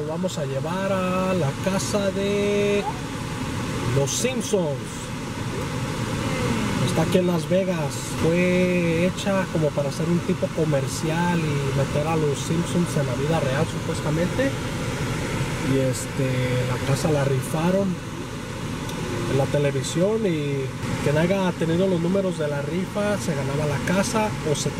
vamos a llevar a la casa de los Simpsons. Está aquí en Las Vegas. Fue hecha como para hacer un tipo comercial y meter a los Simpsons en la vida real supuestamente. Y la casa la rifaron en la televisión, y quien haya tenido los números de la rifa se ganaba la casa o $75,000.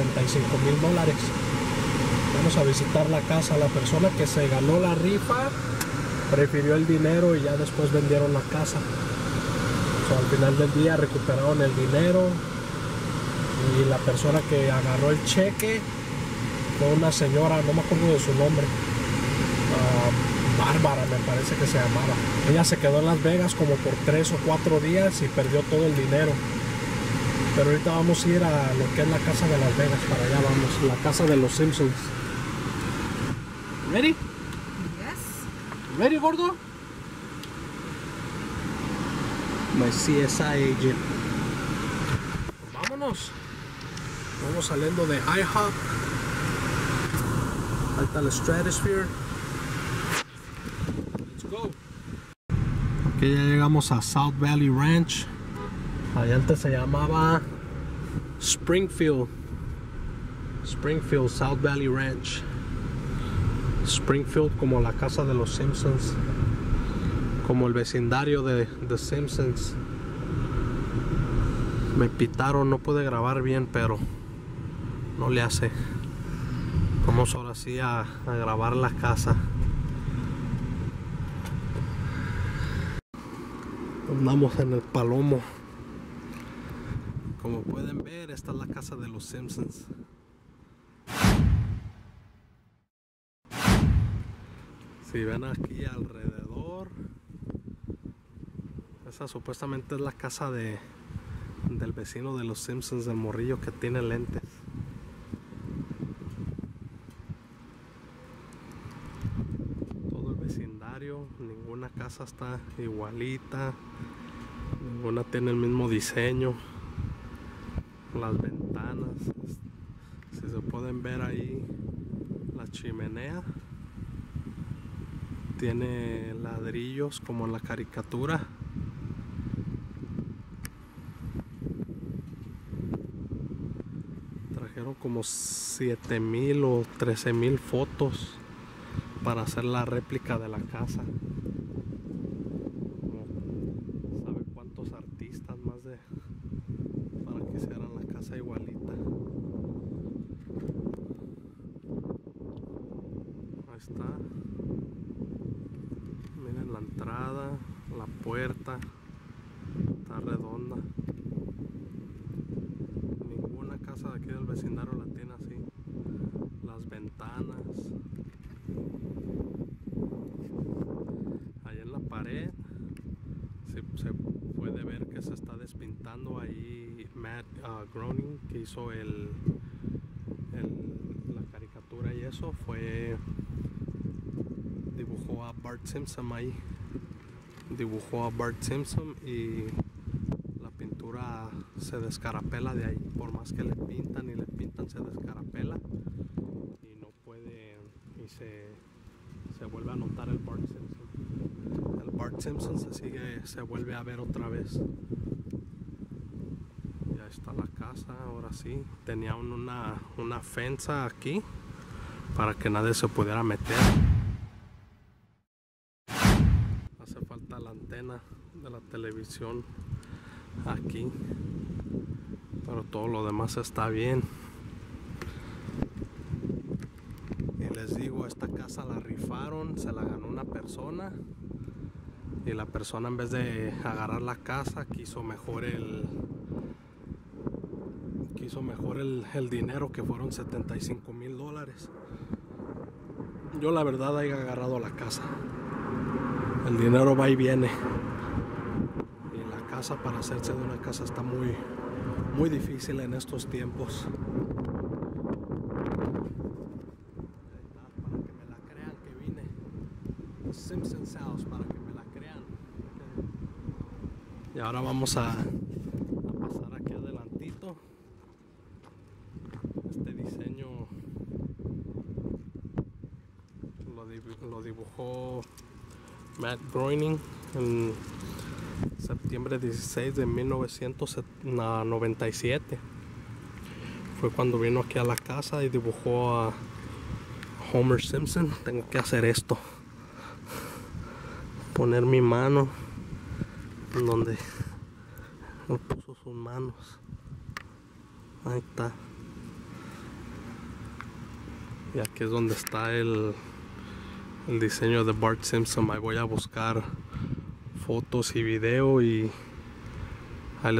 Vamos a visitar la casa. La persona que se ganó la rifa prefirió el dinero y ya después vendieron la casa. Al final del día recuperaron el dinero, y la persona que agarró el cheque fue una señora, no me acuerdo de su nombre, Bárbara me parece que se llamaba. Ella se quedó en Las Vegas como por 3 o 4 días y perdió todo el dinero. Pero ahorita vamos a ir a lo que es la casa de Las Vegas. Para allá vamos, la casa de los Simpsons. ¿Ready? Yes. ¿Ready, gordo? My CSI agent. Vámonos. Vamos saliendo de IHOP. Ahí está la Stratosphere. Let's go. Aquí ya llegamos a South Valley Ranch. Allá antes se llamaba Springfield. Springfield, South Valley Ranch. Springfield como la casa de los Simpsons, como el vecindario de The Simpsons. Me pitaron, no pude grabar bien, pero no le hace. Vamos ahora sí a grabar la casa. Andamos en el Palomo. Como pueden ver, esta es la casa de los Simpsons. Si ven aquí alrededor, esa supuestamente es la casa del vecino de los Simpsons, del morrillo que tiene lentes. Todo el vecindario, ninguna casa está igualita, ninguna tiene el mismo diseño. Las ventanas, si se pueden ver ahí, la chimenea tiene ladrillos como en la caricatura. Trajeron como 7,000 o 13,000 fotos para hacer la réplica de la casa. Como sabe cuántos artistas más para que hicieran la casa igualita. Ahí está. Miren la entrada, la puerta está redonda. Ninguna casa de aquí del vecindario la tiene así. Las ventanas. Ahí en la pared se puede ver que se está despintando ahí Matt Groening, que hizo la caricatura, y eso dibujó a Bart Simpson ahí. Dibujó a Bart Simpson y la pintura se descarapela de ahí. Por más que le pintan y le pintan, se descarapela y no puede, y se vuelve a notar el Bart Simpson. El Bart Simpson se vuelve a ver otra vez. Ya está la casa, ahora sí. Tenía una fensa aquí para que nadie se pudiera meter. Hace falta la antena de la televisión aquí, pero todo lo demás está bien. Y les digo, esta casa la rifaron, se la ganó una persona, y la persona, en vez de agarrar la casa, quiso mejor el dinero, que fueron $75,000. Yo la verdad haya agarrado la casa. El dinero va y viene, y la casa, para hacerse de una casa, está muy difícil en estos tiempos. Para que me la crean que vine. The Simpsons House, para que me la crean. Y ahora vamos a pasar aquí adelantito. Este diseño lo Lo dibujó Matt Groening en septiembre 16 de 1997. Fue cuando vino aquí a la casa y dibujó a Homer Simpson. Tengo que hacer esto, poner mi mano en donde él puso sus manos. Ahí está. Y aquí es donde está el diseño de Bart Simpson. Ahí voy a buscar fotos y video y ahí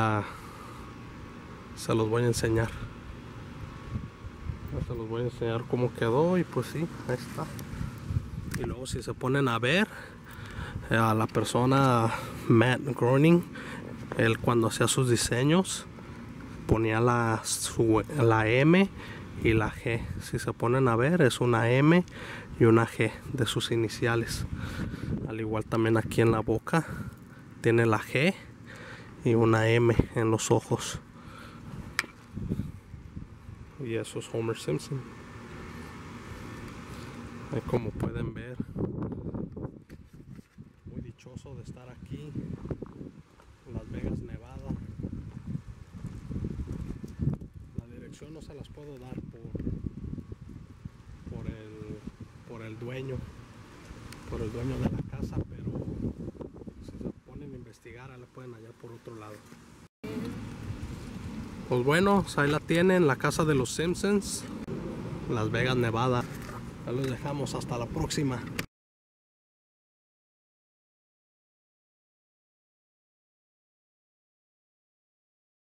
se los voy a enseñar. Se los voy a enseñar cómo quedó y pues sí, ahí está. Y luego si se ponen a ver a la persona Matt Groening, él cuando hacía sus diseños ponía la M y la G. Si se ponen a ver, es una M y una G de sus iniciales. Al igual también aquí en la boca tiene la G y una M en los ojos. Y eso es Homer Simpson. Ahí como pueden ver, muy dichoso de estar aquí en Las Vegas, Nevada. La dirección no se las puedo dar por el dueño de la casa, pero si se ponen a investigar, la pueden hallar por otro lado. Pues bueno, ahí la tienen, la casa de los Simpsons, Las Vegas, Nevada. Ahí los dejamos, hasta la próxima.